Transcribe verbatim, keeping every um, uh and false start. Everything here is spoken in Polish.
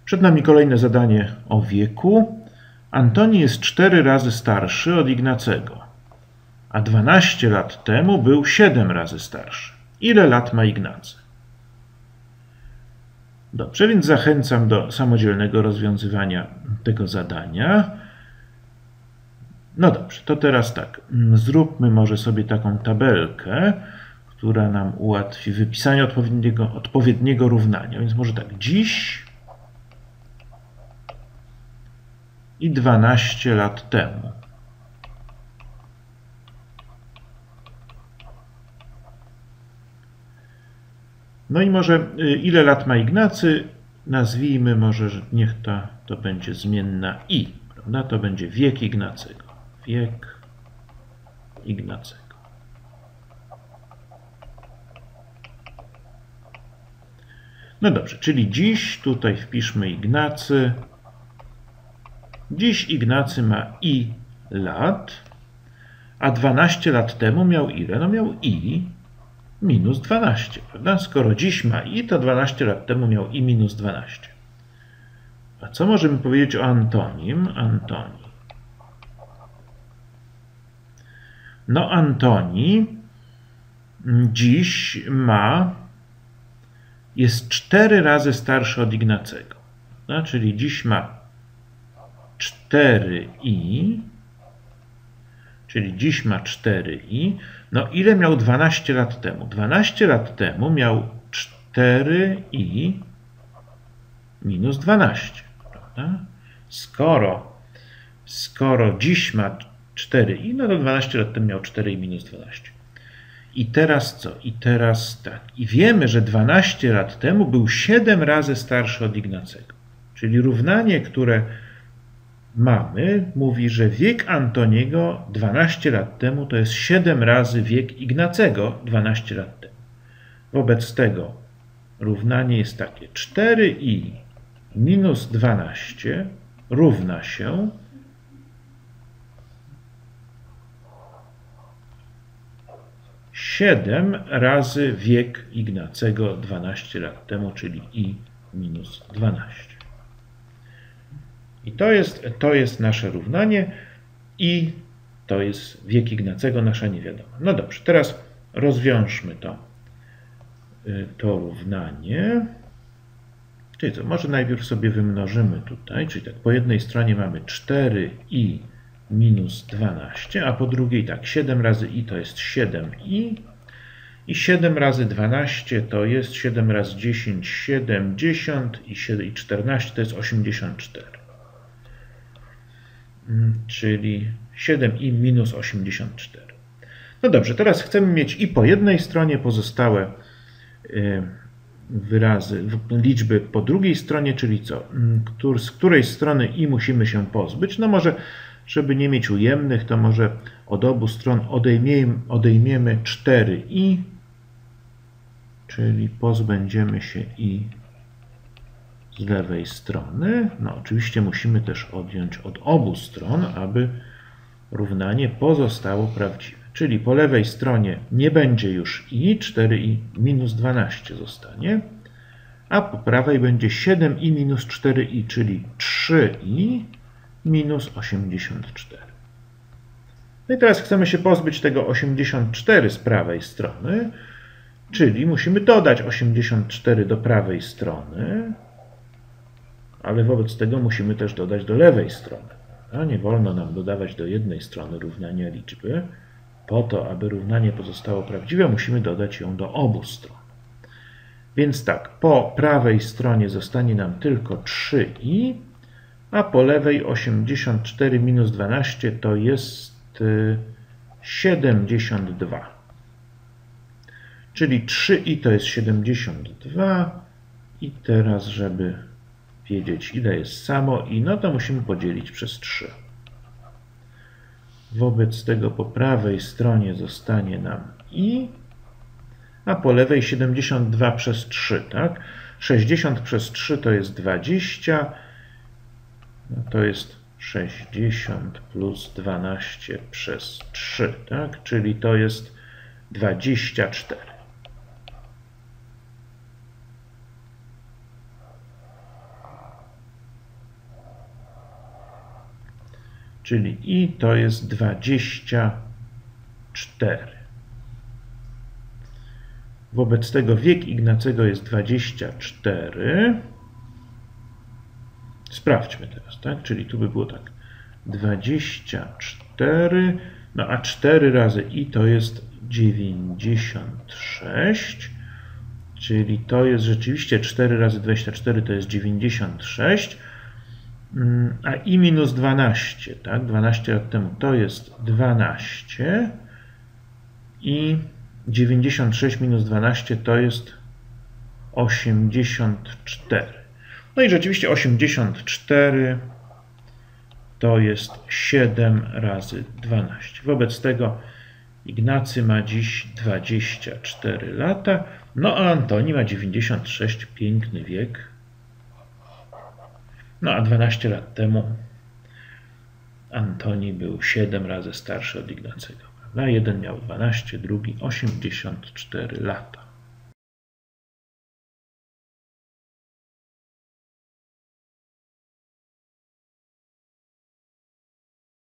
Przed nami kolejne zadanie o wieku. Antoni jest cztery razy starszy od Ignacego, a dwanaście lat temu był siedem razy starszy. Ile lat ma Ignacy? Dobrze, więc zachęcam do samodzielnego rozwiązywania tego zadania. No dobrze, to teraz tak. Zróbmy może sobie taką tabelkę, która nam ułatwi wypisanie odpowiedniego, odpowiedniego równania. Więc może tak, dziś i dwanaście lat temu. No i może ile lat ma Ignacy? Nazwijmy może, że niech ta to będzie zmienna i, prawda? To będzie wiek Ignacego. Wiek Ignacego. No dobrze, czyli dziś, tutaj wpiszmy Ignacy. Dziś Ignacy ma i lat, a dwanaście lat temu miał ile? No miał i minus dwanaście, prawda? Skoro dziś ma i, to dwanaście lat temu miał i minus dwanaście. A co możemy powiedzieć o Antonim? Antoni. No Antoni dziś ma, jest cztery razy starszy od Ignacego. No, czyli dziś ma cztery i, czyli dziś ma cztery i. No ile miał dwanaście lat temu? dwanaście lat temu miał cztery i minus dwanaście. Prawda? Skoro, skoro dziś ma cztery i, no to dwanaście lat temu miał cztery i minus dwanaście. I teraz co? I teraz tak. I wiemy, że dwanaście lat temu był siedem razy starszy od Ignacego. Czyli równanie, które mamy, mówi, że wiek Antoniego dwanaście lat temu to jest siedem razy wiek Ignacego dwanaście lat temu. Wobec tego równanie jest takie. cztery i minus dwanaście równa się siedem razy wiek Ignacego dwanaście lat temu, czyli i minus dwanaście. I to jest, to jest nasze równanie i to jest wiek Ignacego, nasza niewiadoma. No dobrze, teraz rozwiążmy to, to równanie. Czyli co, może najpierw sobie wymnożymy tutaj, czyli tak po jednej stronie mamy cztery i minus dwanaście, a po drugiej tak, siedem razy i to jest siedem i i siedem razy dwanaście to jest siedem razy dziesięć, siedemdziesiąt i czternaście to jest osiemdziesiąt cztery. Czyli siedem i minus osiemdziesiąt cztery. No dobrze, teraz chcemy mieć i po jednej stronie pozostałe wyrazy, liczby po drugiej stronie, czyli co? Z której strony i musimy się pozbyć? No może, żeby nie mieć ujemnych, to może od obu stron odejmiemy, odejmiemy cztery i, czyli pozbędziemy się i z lewej strony. No oczywiście musimy też odjąć od obu stron, aby równanie pozostało prawdziwe. Czyli po lewej stronie nie będzie już i, cztery i minus dwanaście zostanie, a po prawej będzie siedem i minus cztery i, czyli trzy i minus osiemdziesiąt cztery. No i teraz chcemy się pozbyć tego osiemdziesiąt cztery z prawej strony, czyli musimy dodać osiemdziesiąt cztery do prawej strony, ale wobec tego musimy też dodać do lewej strony. A nie wolno nam dodawać do jednej strony równania liczby. Po to, aby równanie pozostało prawdziwe, musimy dodać ją do obu stron. Więc tak, po prawej stronie zostanie nam tylko trzy i, a po lewej osiemdziesiąt cztery minus dwanaście to jest siedemdziesiąt dwa. Czyli trzy i to jest siedemdziesiąt dwa i teraz, żeby wiedzieć, ile jest samo i, no to musimy podzielić przez trzy. Wobec tego po prawej stronie zostanie nam i, a po lewej siedemdziesiąt dwa przez trzy, tak? sześćdziesiąt przez trzy to jest dwadzieścia, no to jest sześćdziesiąt plus dwanaście przez trzy, tak? Czyli to jest dwadzieścia cztery. czyli i to jest dwadzieścia cztery. Wobec tego wiek Ignacego jest dwadzieścia cztery. Sprawdźmy teraz, tak? Czyli tu by było tak, dwadzieścia cztery, no a cztery razy i to jest dziewięćdziesiąt sześć, czyli to jest rzeczywiście cztery razy dwadzieścia cztery to jest dziewięćdziesiąt sześć, a i minus dwanaście, tak? dwanaście lat temu to jest dwanaście i dziewięćdziesiąt sześć minus dwanaście to jest osiemdziesiąt cztery. No i rzeczywiście osiemdziesiąt cztery to jest siedem razy dwanaście. Wobec tego Ignacy ma dziś dwadzieścia cztery lata, no a Antoni ma dziewięćdziesiąt sześć, piękny wiek. No a dwanaście lat temu Antoni był siedem razy starszy od Ignacego. Prawda? Jeden miał dwanaście, drugi osiemdziesiąt cztery lata.